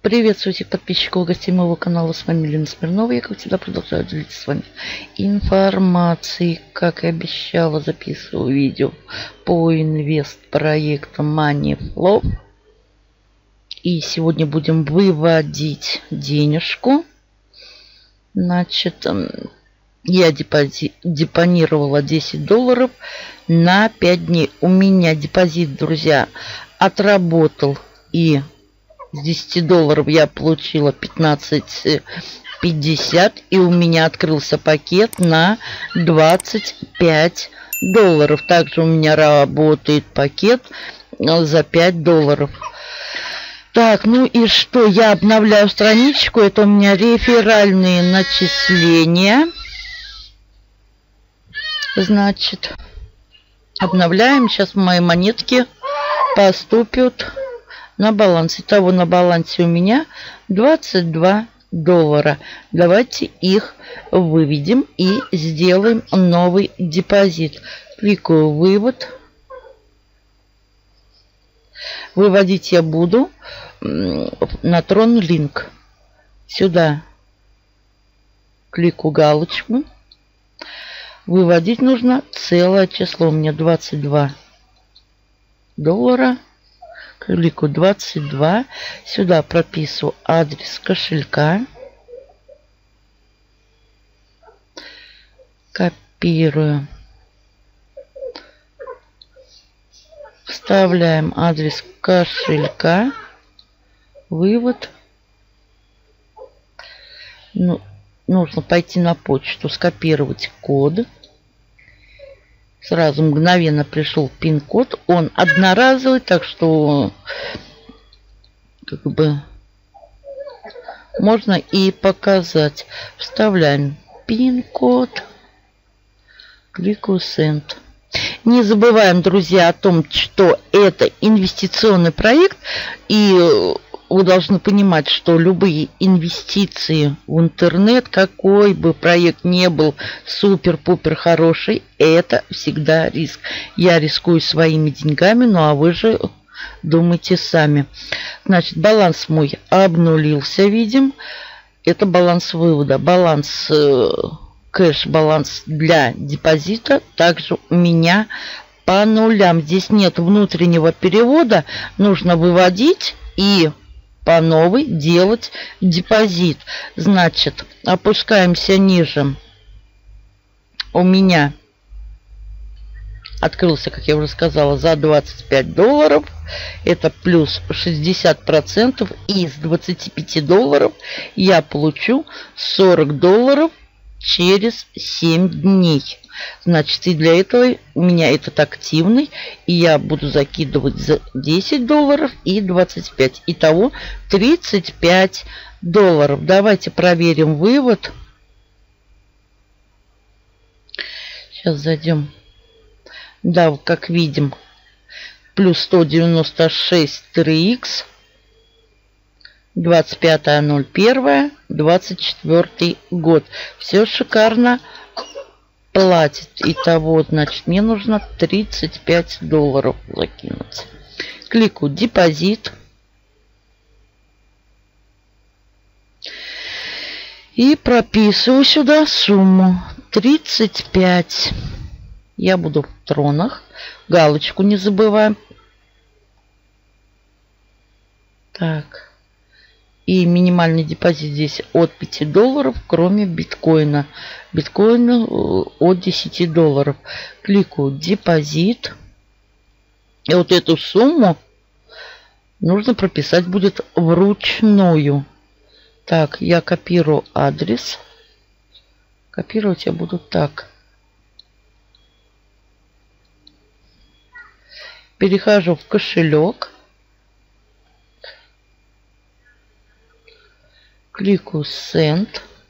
Приветствую всех подписчиков и гостей моего канала. С вами Лена Смирнова. Я, как всегда, продолжаю делиться с вами информацией. Как и обещала, записываю видео по инвест-проекту MoneyFlow. И сегодня будем выводить денежку. Значит, я депонировала $10 на 5 дней. У меня депозит, друзья, отработал, и с $10 я получила 15,50, и у меня открылся пакет на $25. Также у меня работает пакет за $5. Так, ну и что? Я обновляю страничку. Это у меня реферальные начисления. Значит, обновляем. Сейчас мои монетки поступят на баланс. Итого на балансе у меня $22. Давайте их выведем и сделаем новый депозит. Кликаю «Вывод». Выводить я буду на TronLink. Сюда кликаю галочку. Выводить нужно целое число. У меня $22. Кликаю 22. Сюда прописываю адрес кошелька. Копирую. Вставляем адрес кошелька. Вывод. Ну, нужно пойти на почту, скопировать код. Сразу мгновенно пришел пин-код. Он одноразовый, так что как бы можно и показать. Вставляем пин-код. Кликаю Send. Не забываем, друзья, о том, что это инвестиционный проект, и вы должны понимать, что любые инвестиции в интернет, какой бы проект ни был супер-пупер хороший, это всегда риск. Я рискую своими деньгами, ну а вы же думайте сами. Значит, баланс мой обнулился, видим. Это баланс вывода. Баланс кэш-баланс для депозита также у меня по нулям. Здесь нет внутреннего перевода. Нужно выводить и по новой делать депозит. Значит, опускаемся ниже. У меня открылся, как я уже сказала, за $25. Это плюс 60%. Из $25 я получу $40 через 7 дней. Значит, и для этого у меня этот активный, и я буду закидывать за $10 и 25. Итого $35. Давайте проверим вывод. Сейчас зайдем. Да, как видим, плюс 196 3х. 25.01.24 год. Все шикарно платит. Итого, значит, мне нужно $35 закинуть. Кликаю депозит. И прописываю сюда сумму 35. Я буду в тронах. Галочку не забываем. Так. И минимальный депозит здесь от $5, кроме биткоина. Биткоин от $10. Кликаю депозит. И вот эту сумму нужно прописать будет вручную. Так, я копирую адрес. Копировать я буду так. Перехожу в кошелек. Кликаю Send.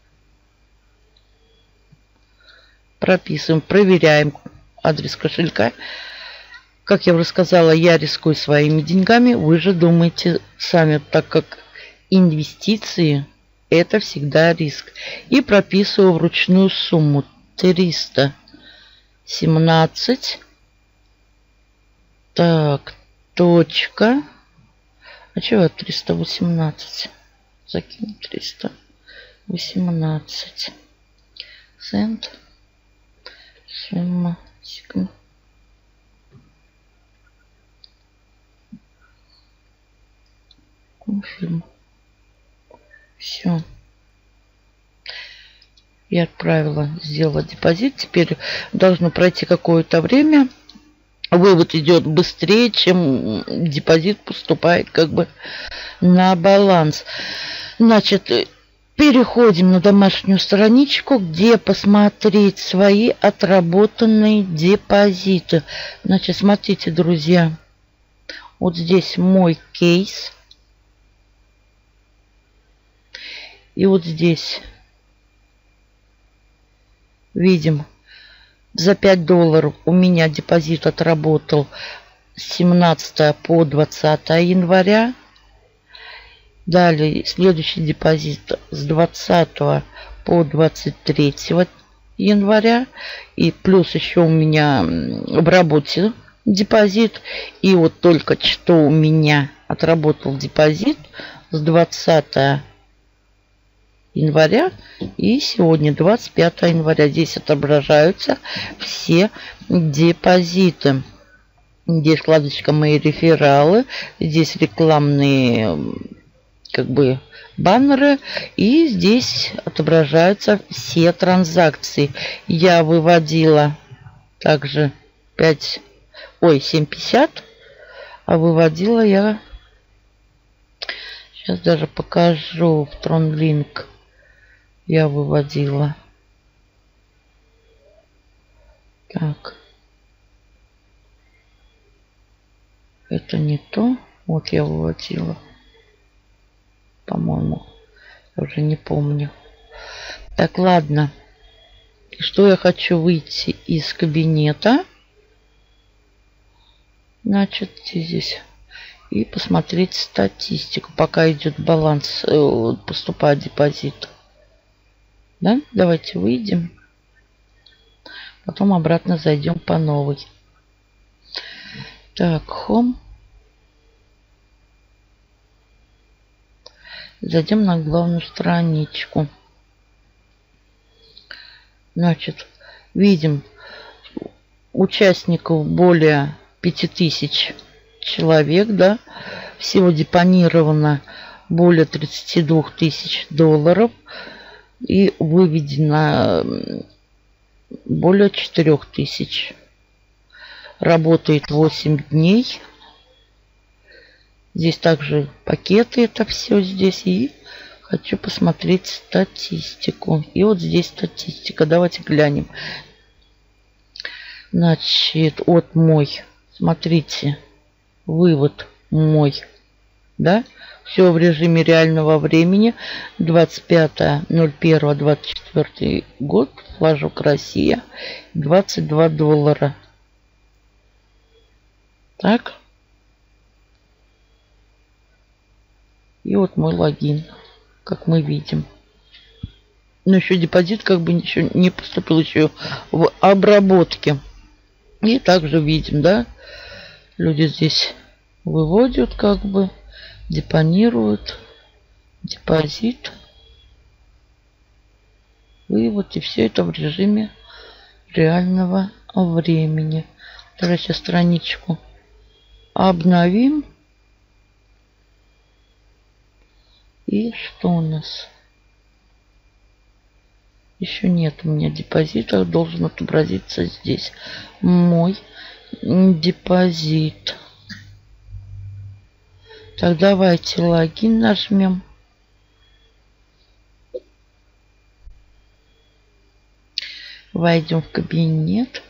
Прописываем, проверяем адрес кошелька. Как я уже сказала, я рискую своими деньгами. Вы же думаете сами, так как инвестиции это всегда риск. И прописываю вручную сумму 317. Так, точка. А чего 318? закинь 318 цент. Сумма. Конфирм. Все. Я отправила, сделала депозит. Теперь должно пройти какое-то время. Вывод идет быстрее, чем депозит поступает как бы на баланс. Значит, переходим на домашнюю страничку, где посмотреть свои отработанные депозиты. Значит, смотрите, друзья. Вот здесь мой кейс. И вот здесь видим, за $5 у меня депозит отработал с 17 по 20 января. Далее следующий депозит с 20 по 23 января. И плюс еще у меня в работе депозит. И вот только что у меня отработал депозит с 20 января и сегодня 25 января. Здесь отображаются все депозиты. Здесь вкладочка «Мои рефералы», здесь рекламные как бы баннеры, и здесь отображаются все транзакции. Я выводила также 7,50, а выводила я, сейчас даже покажу, в TronLink я выводила. Так. Это не то. Вот я выводила. По-моему. Я уже не помню. Так, ладно. Что я хочу выйти из кабинета. Значит, здесь. И посмотреть статистику. Пока идет баланс, поступает депозит. Да? Давайте выйдем. Потом обратно зайдем по новой. Так, Home. Зайдем на главную страничку. Значит, видим, участников более 5000 человек, да. Всего депонировано более $32 тысяч. И выведено более 4000. Работает 8 дней. Здесь также пакеты, это все здесь. И хочу посмотреть статистику. И вот здесь статистика. Давайте глянем. Значит, от мой. Смотрите. Вывод мой. Да? Все в режиме реального времени. 25.01.24 год. Флажок Россия. $22. Так. И вот мой логин, как мы видим. Но еще депозит как бы ничего не поступил еще в обработке. И также видим, да, люди здесь выводят как бы, депонируют депозит. Вывод, и все это в режиме реального времени. Давайте страничку обновим. И что у нас? Еще нет у меня депозита. Должен отобразиться здесь мой депозит. Так, давайте логин нажмем. Войдем в кабинет.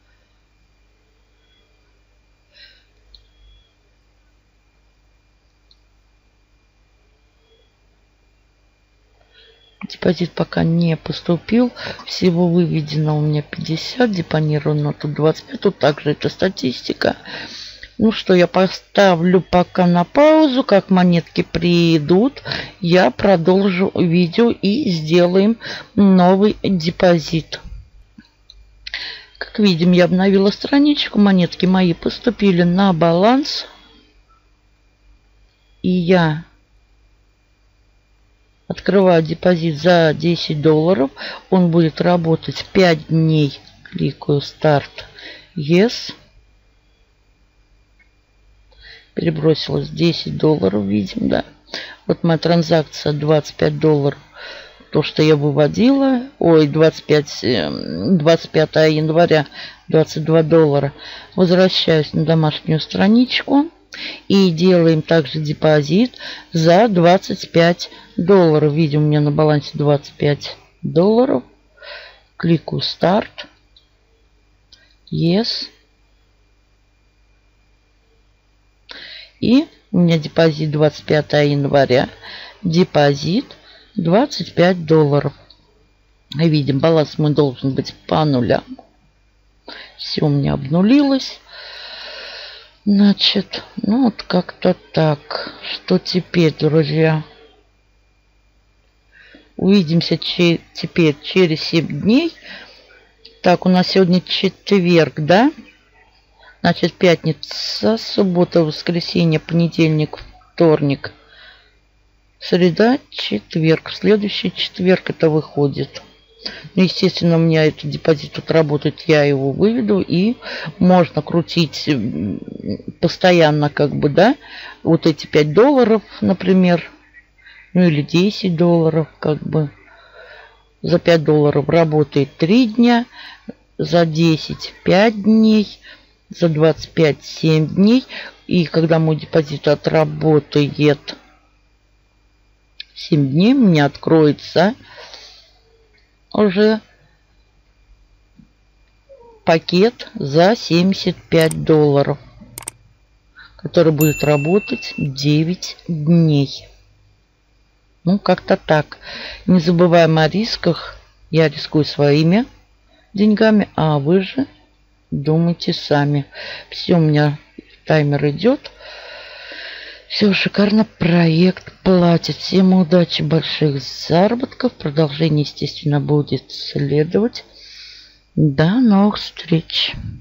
Депозит пока не поступил. Всего выведено у меня 50, депонировано тут 25. Тут также это статистика. Ну что, я поставлю пока на паузу. Как монетки придут, я продолжу видео и сделаем новый депозит. Как видим, я обновила страничку. Монетки мои поступили на баланс. И я Открываю депозит за 10 долларов. Он будет работать 5 дней. Кликаю старт. Yes. Перебросилось 10 долларов, видим, да. Вот моя транзакция 25 долларов. То, что я выводила. Ой, 25 января 22 доллара. Возвращаюсь на домашнюю страничку. И делаем также депозит за 25 долларов. Видим, у меня на балансе 25 долларов. Кликаю старт. Yes. И у меня депозит 25 января. Депозит 25 долларов. Видим, баланс мой должен быть по нулям. Все у меня обнулилось. Значит, ну вот как-то так. Что теперь, друзья? Увидимся теперь через 7 дней. Так, у нас сегодня четверг, да? Значит, пятница, суббота, воскресенье, понедельник, вторник, среда, четверг. Следующий четверг это выходит. Ну, естественно, у меня этот депозит тут работает, я его выведу. И можно крутить постоянно, как бы, да, вот эти 5 долларов, например. Ну, или 10 долларов, как бы. За 5 долларов работает 3 дня. За 10 5 дней. За 25 7 дней. И когда мой депозит отработает 7 дней, у меня откроется уже пакет за 75 долларов, который будет работать 9 дней. Ну, как-то так. Не забываем о рисках. Я рискую своими деньгами, а вы же думайте сами. Все, у меня таймер идет. Все шикарно, проект платит. Всем удачи, больших заработков. Продолжение, естественно, будет следовать. До новых встреч.